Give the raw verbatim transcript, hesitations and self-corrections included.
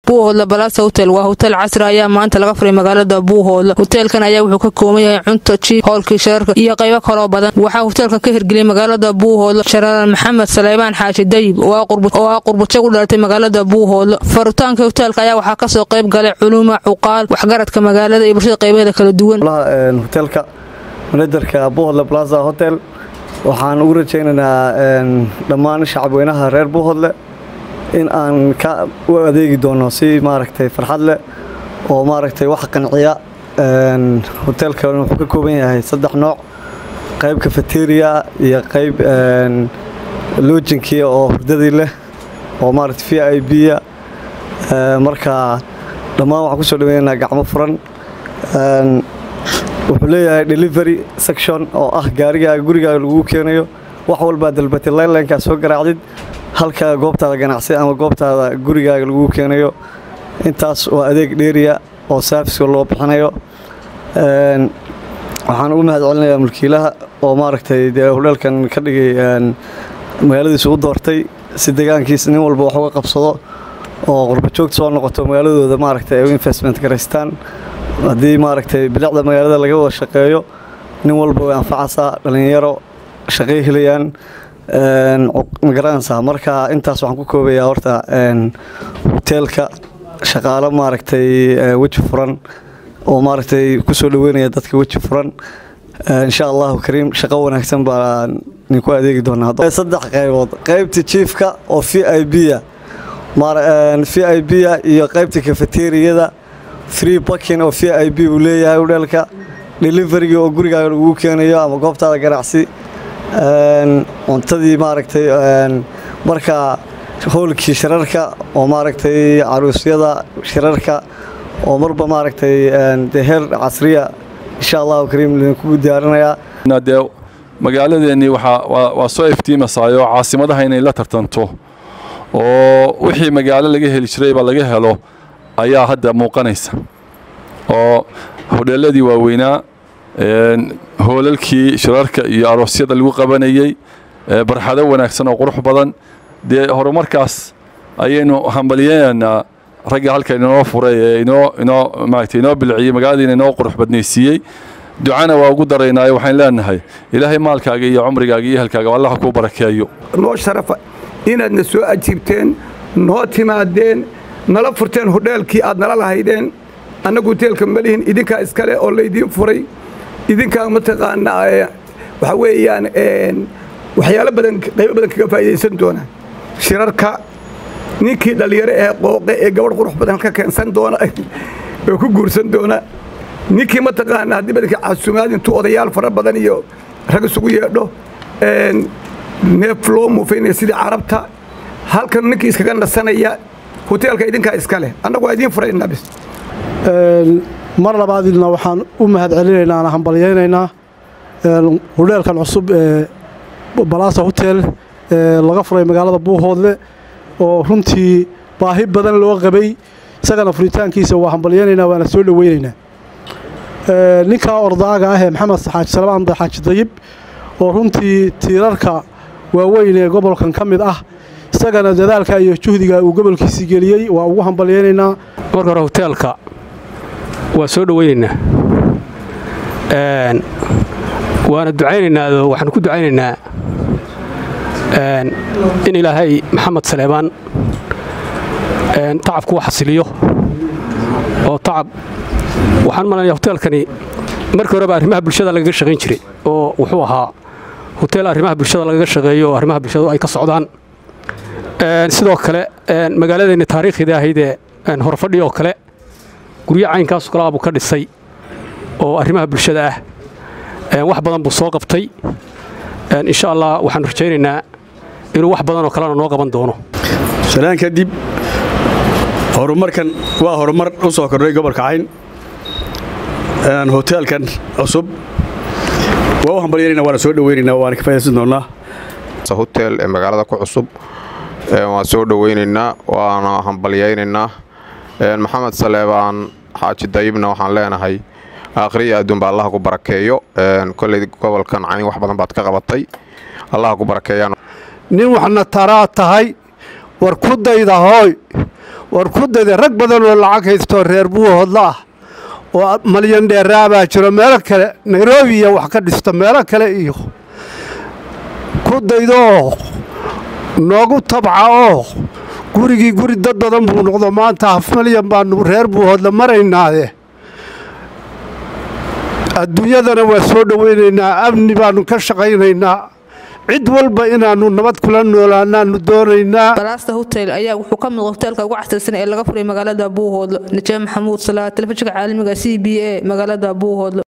Buuhoodle Plaza Hotel waa hotel casri ah ayaa maanta laga furay magaalada Buuhoodle. Hotelkan ayaa wuxuu ka kooban yahay cunto, jiif, hoolkii shirarka iyo qaybo kale oo badan. Waxa hotelkan ka hirgeliyay magaalada Buuhoodle Sharaal Maxamed Saleymaan Xaashi Dayib oo qurbo oo qurbo u dhalatay magaalada Buuhoodle. Furitaanka hotelka ayaa waxa ka soo qayb galay culumo, cuqaal, waxgaradka magaalada iyo bulshada qaybaheeda kala duwan. Hotelka managerka Buuhoodle Plaza Hotel waxaan ugu rajaynaynaa dhammaan shacabweynaha reer Buuhoodle in aan ka u adeegi doono si maaragtay farxad leh oo maaragtay wax qanciya. een hotelka wuxuu ka kooban yahay saddex nooc, qayb cafeteria iyo qayb een lodging oo hurdadii leh oo maaragtay V I P ah. marka dhammaan waxaan ku soo dhaweynaa gacmo furan. een wuxuu leeyahay delivery section oo ah gaariga gurigaaga lagu keenayo, wax walba dalbatay line-ka soo garaacdid halka goobtaada ganacsi ama goobtaada gurigaaga lagu keenayo. intaas waa adeeg dheeriya oo service loo bixinayo. een waxaan ugu mahadcelinayaa mulkiilaha oo maaragtay hotelkan ka dhigay een magaaladiisa u doortay si deegaankiisa nin walba wax uga qabsado oo qurbo joogta soo noqoto magaaladooda maaragtay ay investment gareystaan. haddii maaragtay bilicda magaalada laga wada shaqeeyo nin walba way anfacaysaa, dhalinyaro shaqay helayaan. een magaranaysaa marka intaas waxaan ku koobayaa horta een hotelka shaqaale maaragtay waji furan oo maaragtay ku soo dhaweynaya dadka waji furan. insha Allah kariim shaqo wanaagsan baan ninku adeegi doonaa. saddex qaybood, qaybta chiefka oo V I P ah maar een V I P ah iyo qaybta cafeteria free parking oo V I P uu leeyahay hotelka, delivery oo gurigaaga lagu keenayo ama goobtaada ganacsi. een cuntadii maaragtay een marka hoolkii shirarka oo maaragtay aroosyada shirarka oo marba maaragtay een heer casriya insha Allah kariim ku diyaarinaya. nadeew magaaladeeni waxa waa soo iftiimasaayo caasimadaha inay la tartanto oo wixii magaalo laga heli jiray ba laga helo ayaa hadda muuqanaysa. oo hoteeladii waaweynaa een hoolalkii shirarka iyo aroosyada lagu qabanayay barxado wanaagsan oo qurux badan de horumarkaas ayaynu hambalyeynaa ragga halka inoo furay ee inoo inoo maagtay inoo bilciyay magaalada inoo qurux badnaysiiyay. ducana waa ugu dareynaa waxaan leenahay ilaahay maalkaaga iyo cumrigaaga iyo halkaaga Allah ku barakeeyo. noo sharafa inaad soo ajiibteen, noo timaadeen, nala furteen hotelkii aad nala lahaydeen. anagu hotelka malihin idinka iskale oo leedin furay idinka ma taqaanaa waxa weeyaan een waxyaalo badan qayb badan kaga faa'iideysan doona shirarka. ninkii dhalinyaro ee qooqe ee gabadh qurux badan ka keensan doona oo ku guursan doona. ninkii ma taqaanaa hadii badka casuumaad intuu odayaal fara badan iyo rag isugu yeedho een neef loo muufeynay sida carabta halkan ninkii iskaga nasanaya hotelka idinka iskale. anagu waa idin furaynaa bis. een mar labaadina waxaan u mahadcelinaynaa aan hambalyeynaa een hotelkan cusub ee Plaza Hotel ee laga furay magaalada Buuhoodle oo runtii baahi badan loo qabay. isagana furitaankiisa waa hambalyeynaa waana soo dhaweynaynaa. ee ninka ordaaga ah ee Maxamed Xaaji Salmaan Xaashi Dayib oo runtii tiirarka waaweyn ee gobolkan kamid ah isagana dadaalka iyo juhdiga uu gobolkiisa geliyay waa ugu hambalyeynaa. marka hore hotelka waa soo dhaweynaynaa een waana ducaynaynaa waxaan ku ducaynaynaa een in Ilaahay Maxamed Saleymaan een tacabku wax xasiliyo oo tacab waxaan malanayaa hotelkani markii hore arrimaha bulshada laga shaqeyn jiray oo wuxuu ahaa hotel arrimaha bulshada laga shaqeeyo arrimaha bulshada ay ka socdaan. een sidoo kale een magaaladeena taariikhiga ahayd ee horfadhi oo kale guryo caynkaas kala abu ka dhisay oo arrimaha bulshada ah ee wax badan buu soo qabtay. een insha Allah waxaan rajaynaynaa inuu wax badan oo kale noo qaban doono. salaan kadib horumarkan waa horumar u soo kordhay gobolka Cayn. een hotelkan cusub waa hambalyeynaa waana soo dhaweynaynaa waana ka faa'iideysan doonaa. hotel ee magaalada ku cusub ee waan soo dhaweynaynaa waana hambalyeynaa. een Maxamed Saleymaan Xaashi Dayibna waxaan leenahay aakhiriya adduun baa Allah ku barakeeyo. een kulli gobolkan Cayn wax badan baad ka qabatay Allah ku barakeeyaan. nin waxna taraa tahay war ku dayda hooy war ku dayda rag badan oo lacag haysto reer buuhoodla ah oo malyan dheeraabaa jiro meelo kale nairobi iyo wax ka dhista meelo kale iyo ku daydoo noogu tabca oo gurigii guri dad badan buu noqdo maanta haf malyan baanu reer buuhoodla maraynaade adduunyadana waa soo dhawaynaynaa amni baanu ka shaqaynaynaa cid walba inaanu nabad kula noolaanaanu doonaynaa Balaasta Hotel ayaa wuxuu ka mid hotelka ugu casrisan ee laga furay magaalada Buuhoodle Najaam Maxamuud Salaad telefishinka caalamiga C B A magaalada Buuhoodle